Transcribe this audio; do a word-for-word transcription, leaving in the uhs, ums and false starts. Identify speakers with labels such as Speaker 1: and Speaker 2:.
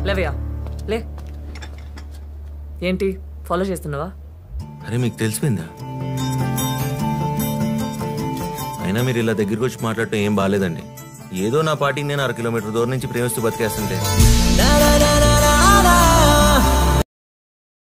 Speaker 1: లేవయ్యా లే. ఏంటి ఫాలో చేస్తున్నావా?
Speaker 2: అరే మీకు తెలిసిపోయిందా? అయినా మీరు ఇలా దగ్గరికి వచ్చి మాట్లాడటం ఏం బాగాలేదండి. ఏదో నా పార్టీకి నేను అర కిలోమీటర్ దూరం నుంచి ప్రేమిస్తూ బతికేస్తుంటే